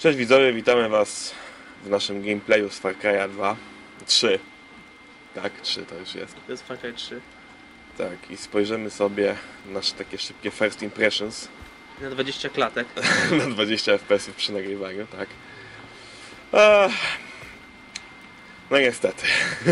Cześć widzowie, witamy was w naszym gameplayu z Far Cry'a 2. 3. Tak, 3 to już jest. To jest Far Cry 3. Tak, i spojrzymy sobie nasze takie szybkie first impressions. Na 20 klatek. Na 20 fps przy nagrywaniu, tak. No niestety.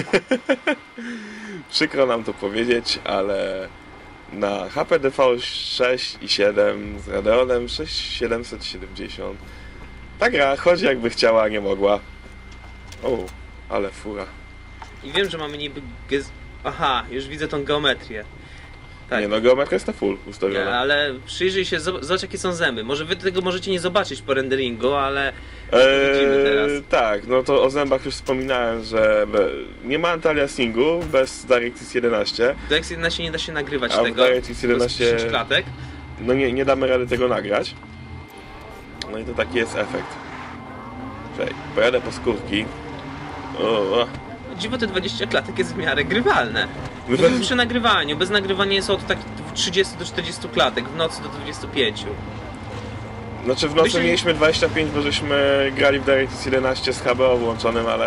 Przykro nam to powiedzieć, ale na HPDV 6 i 7 z Radeonem 6770 ta gra chodzi jakby chciała, a nie mogła. O, ale fura. I wiem, że mamy niby... Aha, już widzę tą geometrię. Tak. Nie no, geometria jest na full ustawiona. Nie, ale przyjrzyj się, zobacz jakie są zęby. Może wy tego możecie nie zobaczyć po renderingu, ale widzimy teraz. Tak, no to o zębach już wspominałem, że nie ma anti-aliasingu bez DirectX 11. DirectX 11 nie da się nagrywać A w tego. DirectX 11 10 klatek. no nie damy rady tego nagrać. No i to taki jest efekt. Czekaj, pojadę po skórki. O. Dziwo, te 20 klatek jest w miarę grywalne. Przy nagrywaniu, bez nagrywania jest od takich 30 do 40 klatek, w nocy do 25. Znaczy w nocy mieliśmy 25, bo żeśmy grali w DirectX 11 z HBO włączonym, ale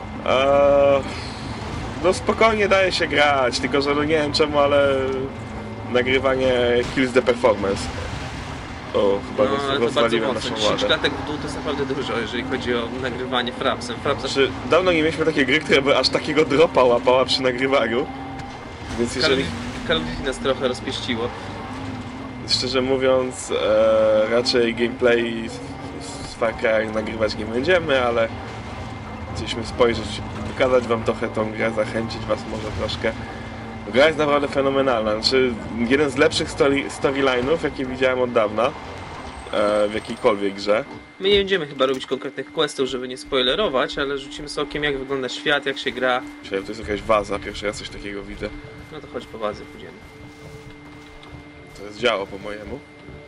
no spokojnie daje się grać, tylko że no nie wiem czemu, ale nagrywanie kills the performance. O, chyba rozwaliłem naszą 10 ładę. klatek w dół to jest naprawdę dużo, jeżeli chodzi o nagrywanie frapsem. Znaczy, dawno nie mieliśmy takiej gry, która by aż takiego dropa łapała przy nagrywaniu. Więc jeżeli... Call of Duty nas trochę rozpieściło. Szczerze mówiąc, raczej gameplay z Far Cry nagrywać nie będziemy, ale chcieliśmy spojrzeć, pokazać wam trochę tą grę, zachęcić was może troszkę. Gra jest naprawdę fenomenalna, znaczy jeden z lepszych storyline'ów, jakie widziałem od dawna w jakiejkolwiek grze. My nie będziemy chyba robić konkretnych questów, żeby nie spoilerować, ale rzucimy sobie okiem, jak wygląda świat, jak się gra. To jest jakaś waza, pierwszy raz coś takiego widzę. No to chodź po wadze, pójdziemy. To jest działo po mojemu.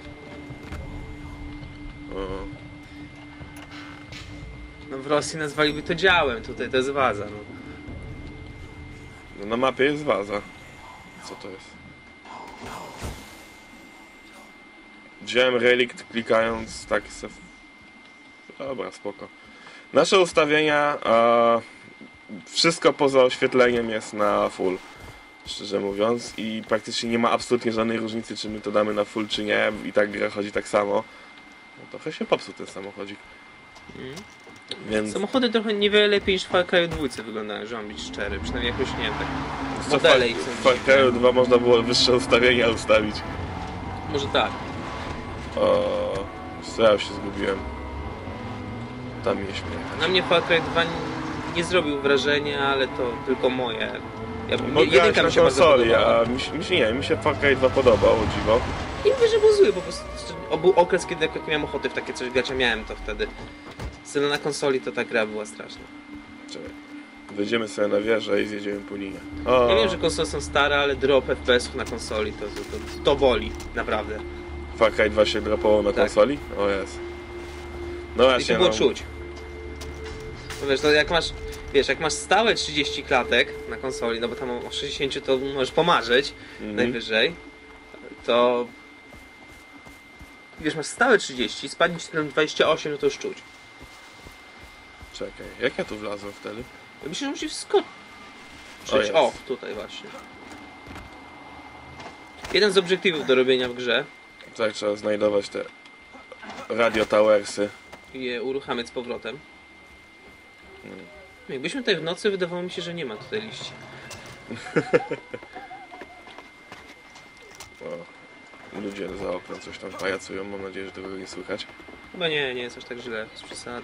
O. No w Rosji nazwaliby to działem, tutaj to jest waza. No. No na mapie jest waza. Co to jest? Wziąłem relikt klikając tak se... Dobra, spoko. Nasze ustawienia, wszystko poza oświetleniem jest na full, szczerze mówiąc, i praktycznie nie ma absolutnie żadnej różnicy, czy my to damy na full, czy nie, i tak gra chodzi tak samo. No trochę się popsuł ten samochodzik. Więc... Samochody trochę niewiele lepiej niż w Far Cry 2 wyglądają, że mam być szczery, przynajmniej jakoś, nie wiem, tak modele ich są w Far Cry 2 można było wyższe ustawienia ustawić. Może tak. O, co ja już się zgubiłem. Tam mieliśmy jechać. Na mnie Far Cry 2 nie zrobił wrażenia, ale to tylko moje. Bo grałeś na mi się bardzo konsoli, podobała. a mi się Far Cry 2 podobał, o dziwo. Nie mówię, że był zły, po prostu był okres, kiedy jak miałem ochotę w takie coś grać, a miałem to wtedy. Na konsoli to ta gra była straszna. Czekaj. Wejdziemy sobie na wieżę i zjedziemy po linie. Ja wiem, że konsole są stare, ale drop FPS-ów na konsoli to boli, naprawdę. Far Cry 2 się dropało na konsoli? O jest. No właśnie, i to było czuć. No wiesz, to jak masz stałe 30 klatek na konsoli, no bo tam o 60 to możesz pomarzyć najwyżej, to wiesz, masz stałe 30, spadnie ci ten 28, no to już czuć. Czekaj, jak ja tu wlazłem wtedy? Ja myślę, że musisz wskoczyć. O, tutaj właśnie. Jeden z obiektywów do robienia w grze. Tutaj trzeba znajdować te radio towersy. I je uruchamiać z powrotem. Jakbyśmy tutaj w nocy, wydawało mi się, że nie ma tutaj liści. O, ludzie za oknem coś tam pajacują, mam nadzieję, że tego nie słychać. Chyba nie jest aż tak źle, z przesady.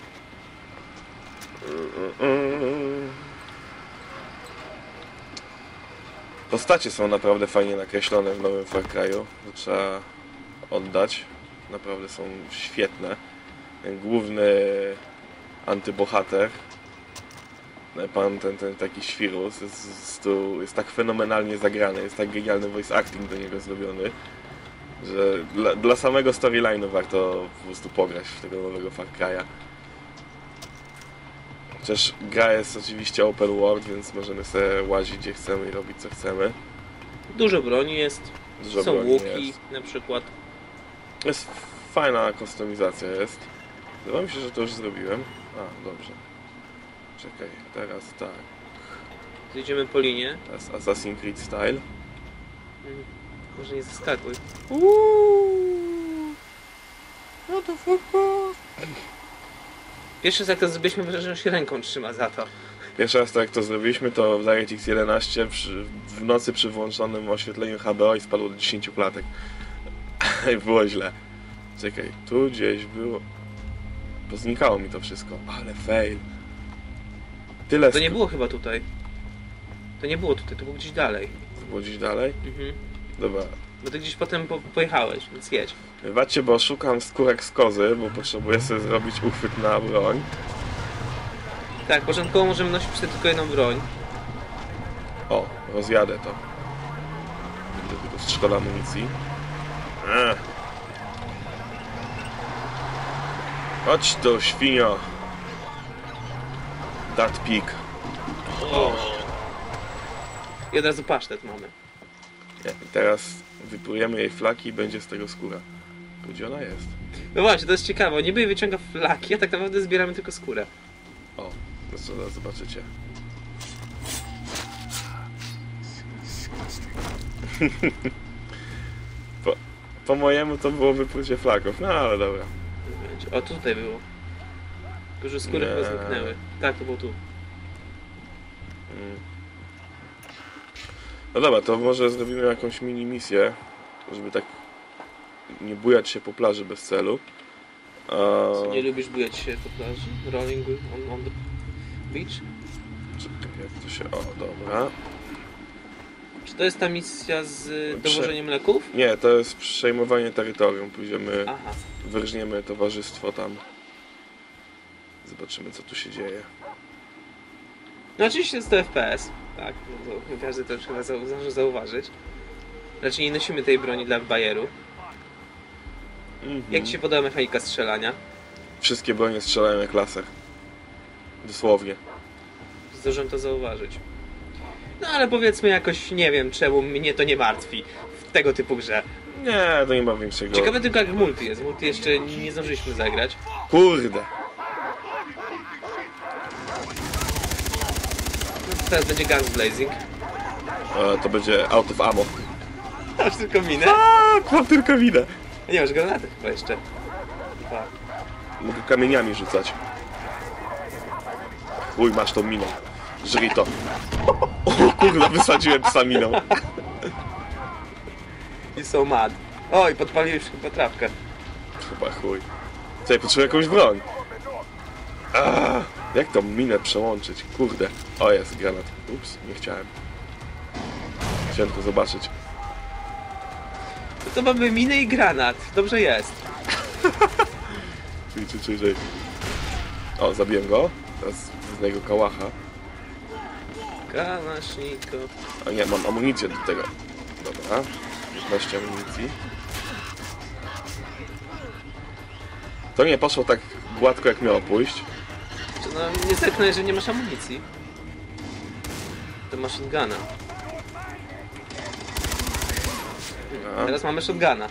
Postacie są naprawdę fajnie nakreślone w nowym Far Cry'u, to trzeba oddać. Naprawdę są świetne. Ten główny antybohater, ten taki świrus jest tak fenomenalnie zagrany, jest tak genialny voice acting do niego zrobiony, że dla samego storyline'u warto po prostu pograć w tego nowego Far Cry'a. Chociaż gra jest oczywiście open world, więc możemy sobie łazić gdzie chcemy i robić co chcemy. Dużo broni jest, są łuki jest. na przykład. Jest fajna kustomizacja jest. Wydaje mi się, że to już zrobiłem. A, dobrze. Czekaj, teraz tak. Idziemy po linie. Teraz Assassin's Creed style. Może nie zaskakuj. No to fuck. Pierwszy raz jak to zrobiliśmy, wrażenie, że się ręką trzyma za to. Pierwszy raz tak jak to zrobiliśmy, to w DirectX 11 w nocy przy włączonym oświetleniu HBO i spadło do 10 klatek. I było źle. Czekaj, tu gdzieś było... Poznikało mi to wszystko, ale fail. Tyle To nie było chyba tutaj. To nie było tutaj, to było gdzieś dalej. To było gdzieś dalej? Mhm. Dobra. Bo ty gdzieś potem pojechałeś, więc jedź. Wybaczcie, bo szukam skórek z kozy, bo potrzebuję sobie zrobić uchwyt na broń. Tak, porządkowo możemy nosić wtedy tylko jedną broń. O, rozjadę to. Będę tylko szkoda amunicji. Chodź tu, świnio. That pig. I od razu pasztet mamy. I teraz wyprujemy jej flaki i będzie z tego skóra. Gdzie ona jest? No właśnie, to jest ciekawe. Niby jej wyciąga flaki, a tak naprawdę zbieramy tylko skórę. O, to zaraz zobaczycie. Po mojemu to było wyplucie flaków, no ale dobra. O, tutaj było. Tylko, że skóry chyba zniknęły. Tak, to było tu. No dobra, to może zrobimy jakąś mini misję, żeby tak nie bujać się po plaży bez celu. Co, nie lubisz bujać się po plaży? Rolling on the beach? Czekaj, jak to się... O, dobra. Czy to jest ta misja z dowożeniem leków? Nie, to jest przejmowanie terytorium. Pójdziemy, Aha. wyrżniemy towarzystwo tam. Zobaczymy, co tu się dzieje. No oczywiście jest to FPS. Tak, no to każdy to już chyba zdążył zauważyć. Raczej nie nosimy tej broni dla bajeru. Jak Ci się podoba mechanika strzelania? Wszystkie bronie strzelają jak laser. Dosłownie. Zdążyłem to zauważyć. No ale powiedzmy jakoś, nie wiem czemu mnie to nie martwi w tego typu grze. Nie, to nie ma większego... Ciekawe tylko jak multi jest. Multi jeszcze nie zdążyliśmy zagrać. Kurde! No to teraz będzie Guns Blazing. To będzie out of ammo. Masz tylko minę? Tak, mam tylko winę. Nie masz granaty chyba jeszcze. Dwa. Mogę kamieniami rzucać. Uj, masz tą miną. Żryj to. O kurde, wysadziłem psa miną. I so mad. Oj, podpaliłeś chyba trawkę. Chyba chuj. Tutaj potrzebuję jakąś broń. Jak tą minę przełączyć? Kurde. O, jest granat. Ups, nie chciałem. Chciałem tylko zobaczyć. To mamy minę i granat. Dobrze jest. Czyli. O, zabiłem go. Teraz wezmę jego kałacha. Kalaszniko. A nie, mam amunicję do tego. Dobra. 15 amunicji. To nie poszło tak gładko, jak miało pójść. No nie zerknę, że nie masz amunicji. To masz shotguna. Dobra. Teraz mamy shotguna.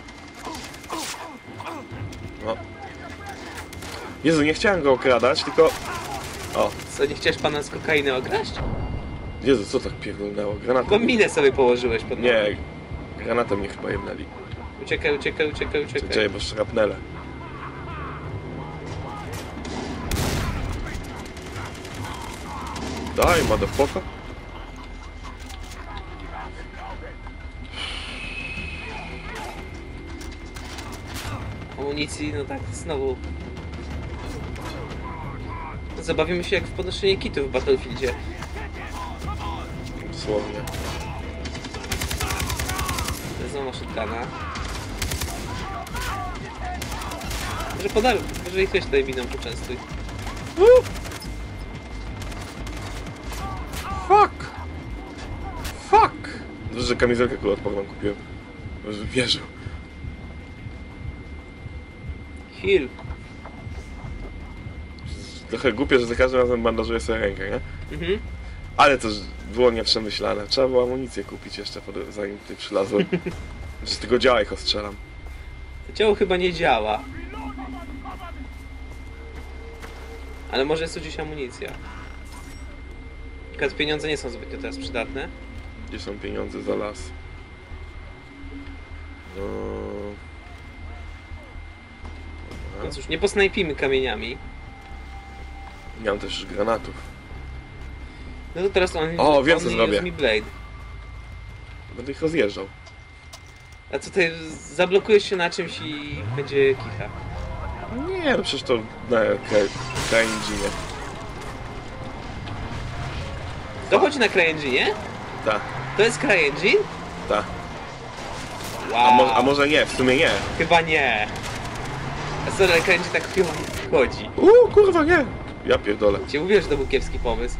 No. Jezu, nie chciałem go okradać, tylko... O, Co, nie chciałeś pana z kokainy okraść? Jezu, co tak pierdolnęło? Bo Granatem... minę sobie położyłeś pod nogi. Nie, granatem mnie chyba jebnęli. Uciekaj. Czekaj, bo szrapnele. Daj, motherfucker. Amunicji, no tak, znowu. Zabawimy się jak w podnoszenie kitów w Battlefieldzie. Dosłownie. Znowu masz shotguna. Może ich też tutaj miną poczęstuj. Fuck! Dobrze, że kamizelkę kuloodporną kupiłem. Może wierzył. Heal. Trochę głupie, że za każdym razem bandażuję sobie rękę, nie? Mhm. Ale to było nieprzemyślane. Trzeba było amunicję kupić jeszcze, zanim tutaj przylazłem. Że z tego działa ich ostrzelam. To ciało chyba nie działa. Ale może jest tu gdzieś amunicja. Tylko pieniądze nie są zbytnio teraz przydatne. Gdzie są pieniądze za las? No... No cóż, nie posnajpimy kamieniami. Nie mam też granatów. No to teraz on... O, wiem, co on zrobię. use mi blade. Będę ich rozjeżdżał. A co ty, zablokujesz się na czymś i będzie kicha. Nie, no przecież to na CryEngine. To chodzi na CryEngine? Tak, To jest CryEngine? tak. Wow. A może nie, w sumie nie. Chyba nie. A sorry, ale CryEngine tak chyba nie wchodzi. Kurwa nie. Ja pierdolę. Ci mówię, że to był kiepski pomysł.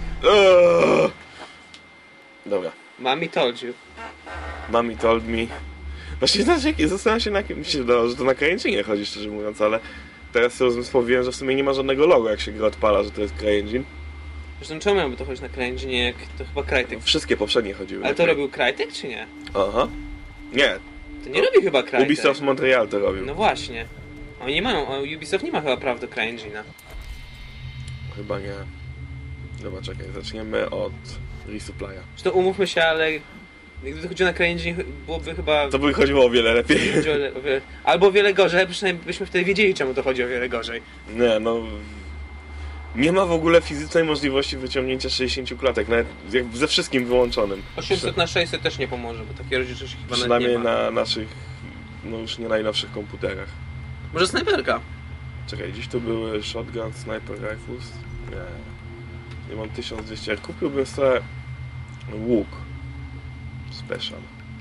Dobra. Mommy told you. Mommy told me. Właśnie zastanawiam się, na kim mi się wydało, że to na CryEngine chodzi, szczerze mówiąc, ale teraz sobie uzmysłowiłem, że w sumie nie ma żadnego logo, jak się gra odpala, że to jest CryEngine. Zresztą czemu miałby to chodzić na CryEngine, jak to chyba Crytek. Wszystkie poprzednie chodziły. Ale na to Cry- robił Crytek, czy nie? Aha. Nie, To nie robi chyba Crytek. Ubisoft Montreal to robił. No właśnie. Oni nie mają, Ubisoft nie ma chyba praw do CryEngine'a. Chyba nie. Dobra, czekaj, zaczniemy od Resupply'a. Zresztą umówmy się, ale gdyby to chodziło na CryEngine, byłoby chyba... To by chodziło o wiele lepiej. Albo o wiele gorzej, ale przynajmniej byśmy wtedy wiedzieli, czemu to chodzi o wiele gorzej. Nie, no... Nie ma w ogóle fizycznej możliwości wyciągnięcia 60 klatek, nawet jak ze wszystkim wyłączonym. 800 na 600 też nie pomoże, bo takie rozdzielczości chyba nawet Przynajmniej nie ma. na naszych, no już nie najnowszych komputerach. Może snajperka? Czekaj, gdzieś tu były shotgun, sniper rifles? Nie. Nie mam 1200. Kupiłbym sobie łuk. Special.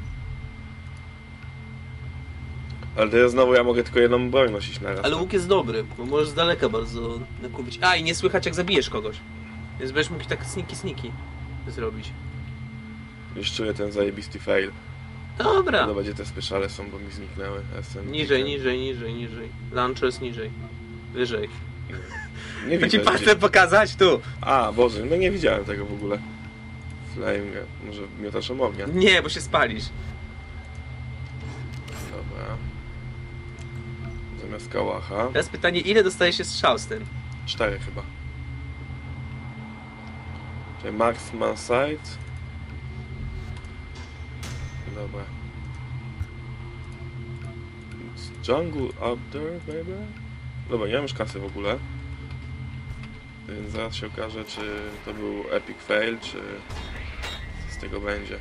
Ale teraz znowu ja mogę tylko jedną broń nosić na raz. Ale łuk jest dobry, bo możesz z daleka bardzo nakupić. A, i nie słychać jak zabijesz kogoś. Więc będziesz mógł tak sniki zrobić. Już czuję ten zajebisty fail. Dobra. Dobra, gdzie te speciale są, bo mi zniknęły. SM. Niżej. Launchers niżej. Wyżej. Nie Chcę ci widzę. patrz pokazać? Tu. A, Boże, no nie widziałem tego w ogóle. Flame, może miotaczem ognia. Nie, bo się spalisz. Dobra. Zamiast kałacha. Teraz pytanie, ile dostaje się strzał z tym? 4 chyba. Czyli Marksman Sight. Dobra. It's jungle up there, baby? Dobra, nie mam już kasy w ogóle. Więc zaraz się okaże, czy to był epic fail, czy co z tego będzie.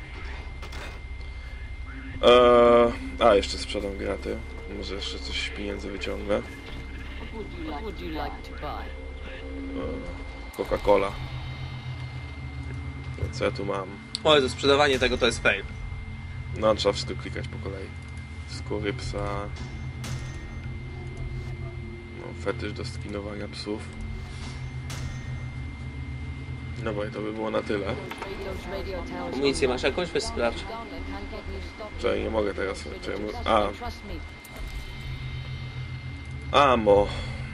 A, jeszcze sprzedam graty. Może jeszcze coś z pieniędzy wyciągnę. Would you like to buy? Coca-Cola. No, co ja tu mam? O, to sprzedawanie tego to jest fail. No, trzeba wszystko klikać po kolei. Skóry psa. No, fetysz do skinowania psów. Dobra, i to by było na tyle. Amunicję masz jakąś? Weź sprawdź. Czekaj, nie mogę teraz. Amo.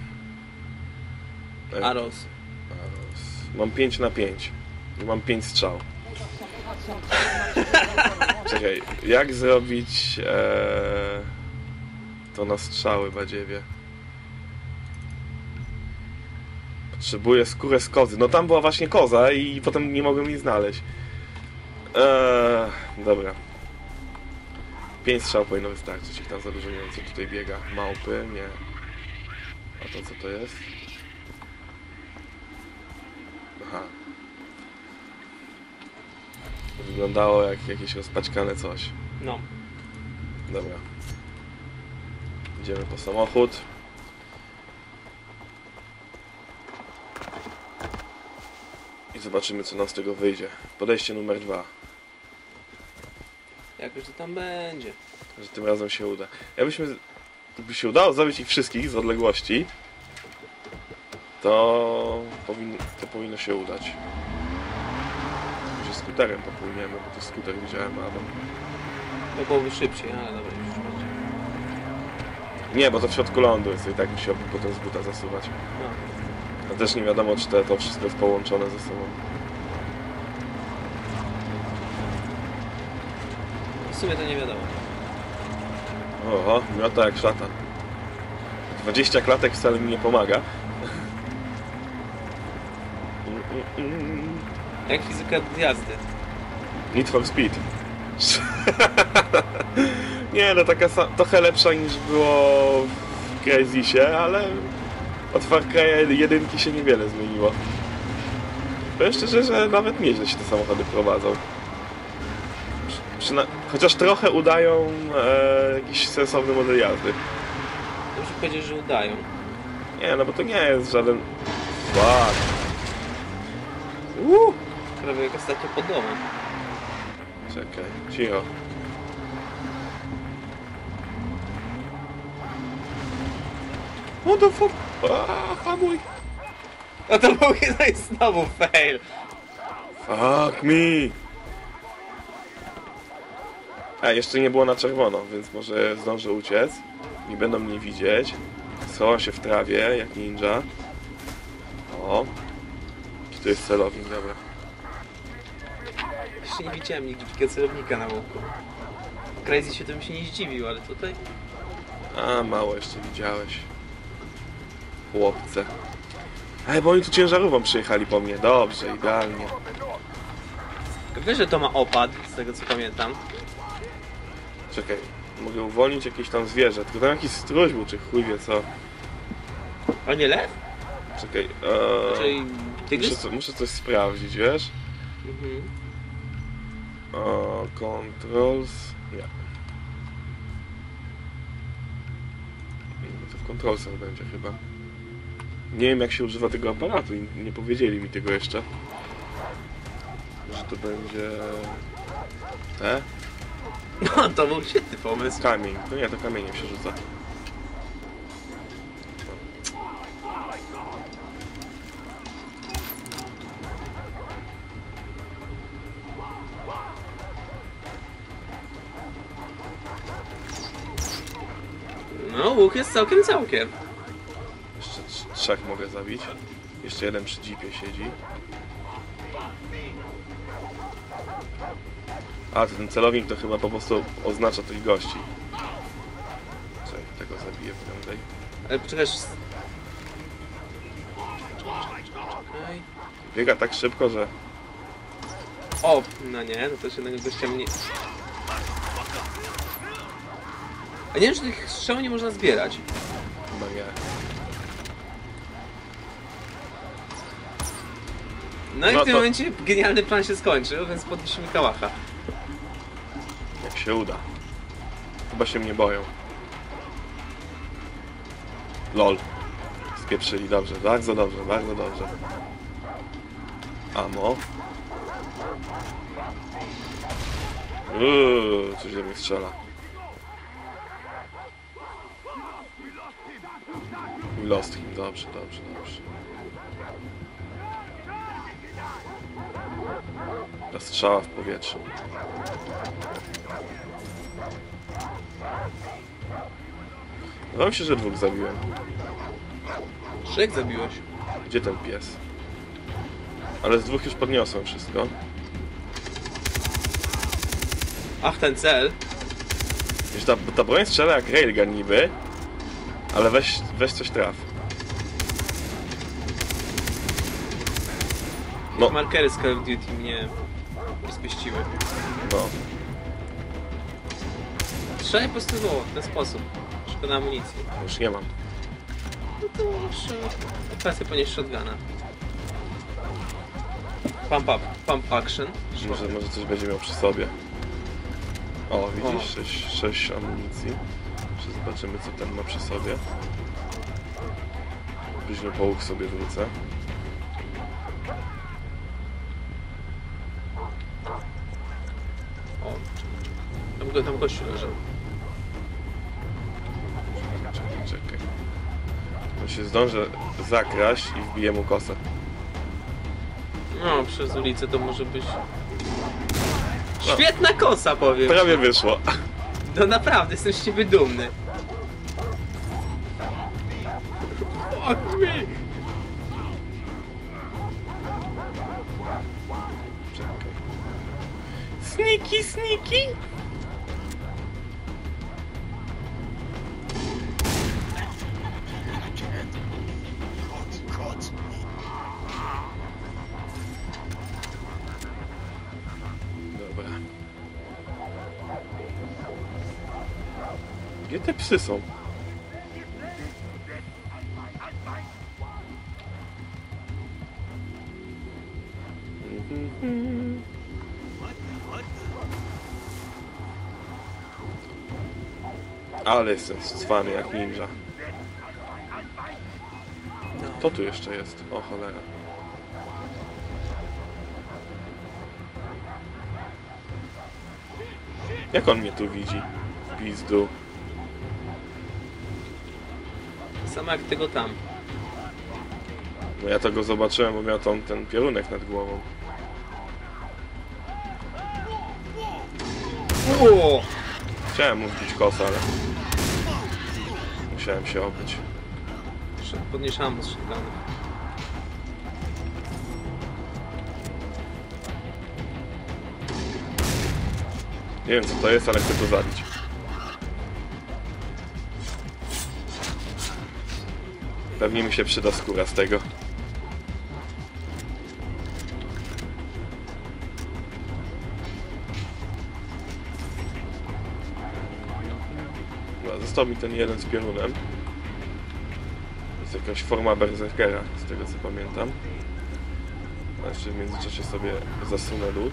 Arrows. Mam 5 na 5. Mam 5 strzał. Czekaj, jak zrobić to na strzały, badziewie? Potrzebuję skórę z kozy. No tam była właśnie koza i potem nie mogłem jej znaleźć. Dobra. 5 strzał powinno wystarczyć. Ich tam za dużo nie wiem, co tutaj biega. Małpy? Nie. A to co to jest? Aha. Wyglądało jak jakieś rozpaćkane coś. No. Dobra. Idziemy po samochód. I zobaczymy, co nam z tego wyjdzie. Podejście numer 2. Jakoś to tam będzie. Że tym razem się uda. Gdyby się udało zabić ich wszystkich z odległości, to powinno się udać. Może skuterem popłyniemy, bo to skuter widziałem, Adam. To byłoby szybciej, ale dobra, już będzie. Nie, bo to w środku lądu jest i tak musiałbym potem z buta zasuwać. No. A też nie wiadomo, czy to wszystko jest połączone ze sobą. W sumie to nie wiadomo. Oho, miota jak szatan. 20 klatek wcale mi nie pomaga. Jak fizyka jazdy. Need for Speed. Nie, no taka trochę lepsza niż było w Crysisie, ale od Far Cry 1 się niewiele zmieniło. Powiem szczerze, że nawet nieźle się te samochody prowadzą. Chociaż trochę udają jakiś sensowny model jazdy. Dobrze powiedzieć, że udają. Nie, no bo to nie jest żaden... Fuck. Prawie jak ostatnio pod domem. Czekaj, cicho. What the fuck? Hamuj! No to był jeden znowu fail. Fuck me! A, jeszcze nie było na czerwono, więc może zdążę uciec. Nie będą mnie widzieć. Schowam się w trawie, jak ninja. O! Tu jest celownik, dobra. Jeszcze nie widziałem nigdy takiego celownika na łuku. W Crysisie to bym się nie zdziwił, ale tutaj... A, mało jeszcze widziałeś. Chłopce. Ej, bo oni tu ciężarówką przyjechali po mnie. Dobrze, idealnie. Wiesz, że to ma opad, z tego co pamiętam. Czekaj, mogę uwolnić jakieś tam zwierzę. Tylko tam jakiś stróż był, czy chuj wie co. A nie lew? Czekaj, Czyli tygrys? muszę coś sprawdzić, wiesz? Mhm. Controls... Nie. To w Controlsach będzie chyba. Nie wiem jak się używa tego aparatu i nie powiedzieli mi tego jeszcze. Że to będzie... Te? No to był świetny pomysł. Kamień. No nie, to kamieniem się rzuca. No, łuk jest całkiem. Jeszcze trzech mogę zabić. Jeszcze jeden przy jeepie siedzi. A, to ten celownik to chyba po prostu oznacza tych gości. Czekaj, tego zabiję prędzej. Ale poczekaj... Czekaj... Biega tak szybko, że... O! No nie, no to już jednego gościa mnie... A nie wiem, czy tych strzał nie można zbierać. Chyba nie. No i No w tym to- momencie genialny plan się skończył, więc podnieśmy kałacha. Jak się uda. Chyba się mnie boją. LOL. Spieprzyli, dobrze, bardzo dobrze, bardzo dobrze. Amo. Coś do mnie strzela. We lost him, dobrze, dobrze, dobrze. Ta strzała w powietrzu. Wydaje mi się, że dwóch zabiłem. 3 zabiłeś. Gdzie ten pies? Ale z dwóch już podniosłem wszystko. Ach, ten cel. Wiesz, ta broń strzela jak railgun niby, ale weź coś traf. No. Markery z Call of Duty mnie rozpieściły. No. Strzelaj po prostu w ten sposób. Szkoda amunicji. Już nie mam. No to muszę... Kwestia ponieść shotguna. Pump action. Może coś będzie miał przy sobie. O, widzisz? 6 amunicji. Jeszcze zobaczymy, co ten ma przy sobie. Później po łuk sobie wrócę. O, tam gościu leżał. Czekaj. On się zdążę zakraść i wbiję mu kosę. No, przez ulicę to może być... Świetna kosa, powiem. Prawie wyszło. No naprawdę, jestem z ciebie dumny. Fuck me! Czekaj. Sniki, sniki! Gdzie te psy są? Ale jestem cwany jak ninja. To tu jeszcze jest? O cholera. Jak on mnie tu widzi? W pizdu. Samo jak tego tam. No ja to go zobaczyłem, bo miał tam ten piorunek nad głową. O! Chciałem mu wbić kosa, ale... musiałem się obyć. Podnieś ammo strzegany. Nie wiem co to jest, ale chcę to zabić. Pewnie mi się przyda skóra z tego. Dobra, został mi ten jeden z piorunem. To jest jakaś forma berserkera, z tego co pamiętam. A jeszcze w międzyczasie sobie zasunę lód.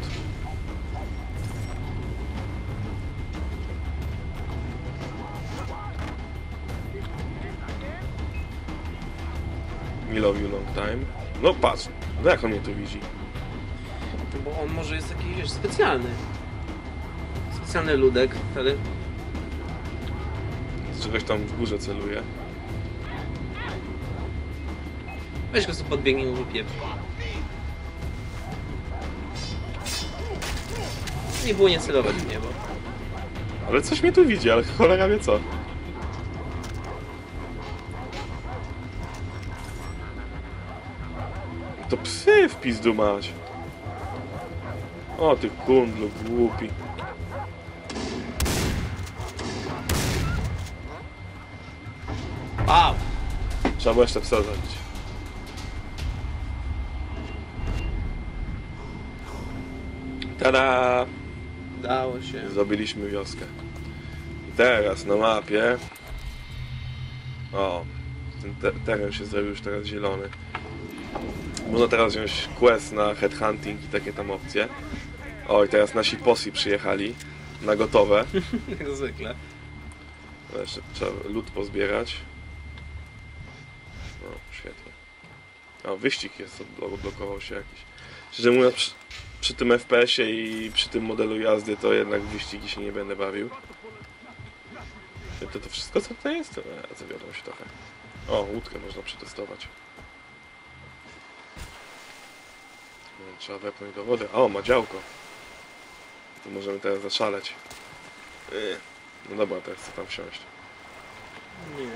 Me love you long time. No patrz, no jak on mnie tu widzi? No bo on może jest jakiś wiesz, specjalny. Specjalny ludek, wtedy. Z czegoś tam w górze celuje. Weź go sobie podbiegnij mu wypieprz. Nie było nie celować w niebo. Ale coś mnie tu widzi, ale cholera wie co. To psy w pizdu mać. O ty kundlu głupi. Wow! Trzeba było jeszcze psa zabić. Tada! Udało się. Zdobyliśmy wioskę. I teraz na mapie... O, ten teren się zrobił już teraz zielony. Można teraz wziąć quest na headhunting i takie tam opcje. O, i teraz nasi posi przyjechali na gotowe. Jak zwykle. Ale jeszcze trzeba lód pozbierać. No, świetnie. O, wyścig jest, odblokował się jakiś. Szczerze mówiąc, przy tym FPS-ie i przy tym modelu jazdy to jednak w wyścigi się nie będę bawił. To wszystko co to jest? Zawiodłem się trochę. O, łódkę można przetestować. Trzeba wepchnąć do wody. O, ma działko. To możemy teraz zaszaleć. No dobra, teraz chcę tam wsiąść. Nie.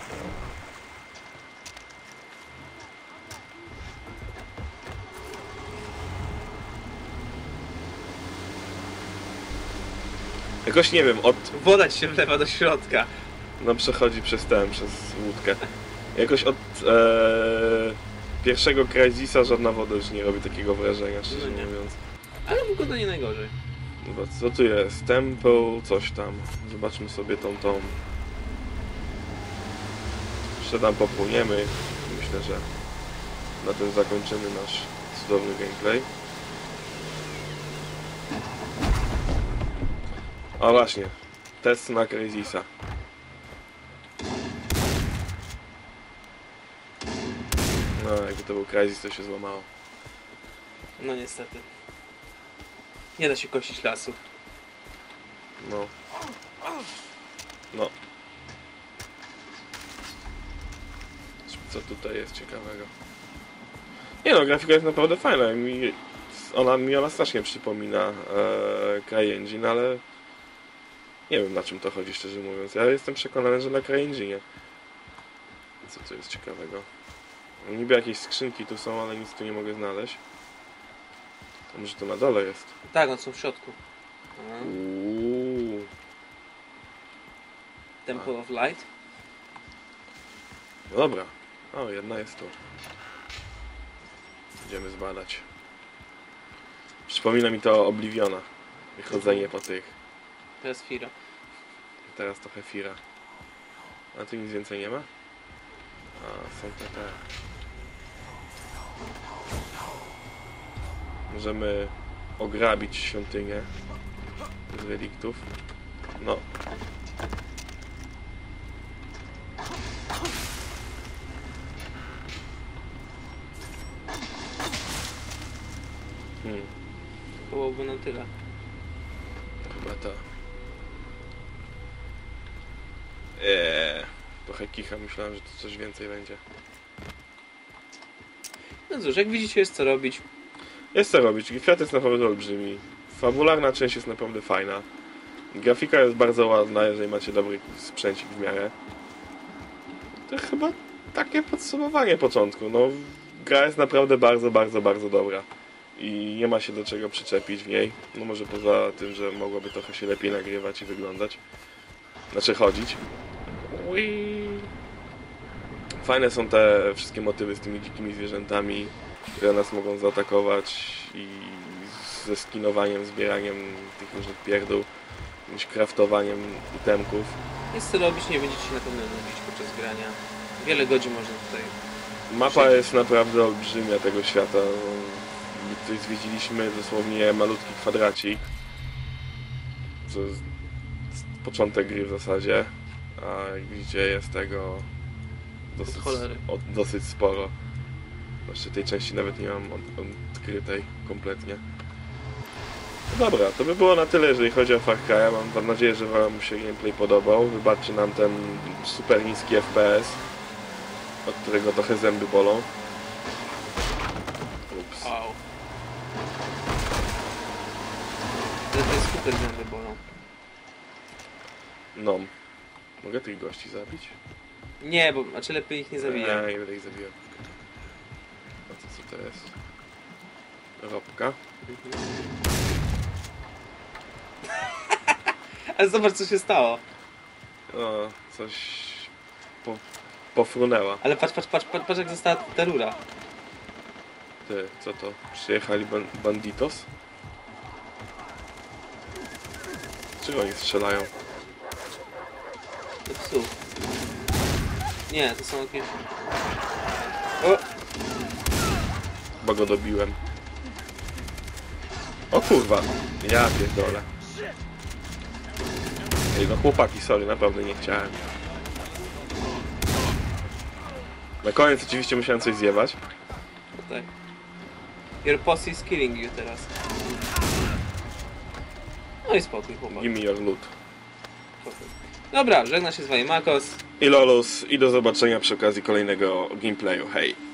Jakoś nie wiem, Woda ci się wlewa do środka. no przechodzi przez łódkę. Jakoś od pierwszego Crysisa żadna woda już nie robi takiego wrażenia, szczerze No nie. mówiąc. Ale wygląda nie najgorzej. Dobra, co tu jest? Temple, coś tam. Zobaczmy sobie tą. Jeszcze tam popłyniemy. Myślę, że na tym zakończymy nasz cudowny gameplay. O właśnie, test na Crysisa. No, jakby to był Crysis, to się złamało. No niestety. Nie da się kosić lasu. No. No. Co tutaj jest ciekawego? Nie no, grafika jest naprawdę fajna. Ona strasznie przypomina CryEngine, ale nie wiem na czym to chodzi, szczerze mówiąc. Ja jestem przekonany, że na CryEngine. Co tu jest ciekawego? No, niby jakieś skrzynki tu są, ale nic tu nie mogę znaleźć. To może to na dole jest. Tak, one są w środku. Uuu. Temple of Light. No dobra. O, jedna jest tu. Idziemy zbadać. Przypomina mi to Obliviona. Wychodzenie po tych. To jest Fira. Teraz trochę Fira. A tu nic więcej nie ma? A, są te. Możemy ograbić świątynię z reliktów. No. To byłoby na tyle. Chyba to. Trochę kicha, myślałem, że tu coś więcej będzie. No cóż, jak widzicie, jest co robić. Jest co robić, świat jest naprawdę olbrzymi. Fabularna część jest naprawdę fajna. Grafika jest bardzo ładna, jeżeli macie dobry sprzęcik w miarę. To chyba takie podsumowanie początku. No, gra jest naprawdę bardzo, bardzo, bardzo dobra. I nie ma się do czego przyczepić w niej. No może poza tym, że mogłoby trochę się lepiej nagrywać i wyglądać. Znaczy chodzić. Fajne są te wszystkie motywy z tymi dzikimi zwierzętami, które nas mogą zaatakować i ze skinowaniem, zbieraniem tych różnych pierdół, jakimś craftowaniem itemków. Jest co robić, nie będziecie się na pewno nudzić podczas grania. Wiele godzin można tutaj... Mapa jest naprawdę olbrzymia tego świata. Tutaj zwiedziliśmy dosłownie malutki kwadracik. To jest początek gry w zasadzie. A jak widzicie, jest tego dosyć sporo. Jeszcze tej części nawet nie mam odkrytej kompletnie. No dobra, to by było na tyle, jeżeli chodzi o Far Cry'a. Mam nadzieję, że wam się gameplay podobał. Wybaczcie nam ten super niski FPS, od którego trochę zęby bolą. Ups. Wow. Ale to jest super zęby bolą. No. Mogę tych gości zabić? Nie, bo znaczy lepiej ich nie zabijać. Nie będę ich zabijał. A to co to jest? Robka. Ale zobacz, co się stało. O, coś pofrunęła. Ale patrz jak została ta rura. Ty, co to? Przyjechali banditos? Czego oni strzelają? Do psów. Nie, to są jakieś... O! Chyba go dobiłem. O kurwa! Ja pierdolę. Ej, no chłopaki, sorry, naprawdę nie chciałem. Na koniec oczywiście musiałem coś zjebać. Tutaj. Your posse is killing you teraz. No i spokój, chłopak. Give me your loot. Spokój. Dobra, żegna się z wami Makos. I Lolus, i do zobaczenia przy okazji kolejnego gameplayu. Hej!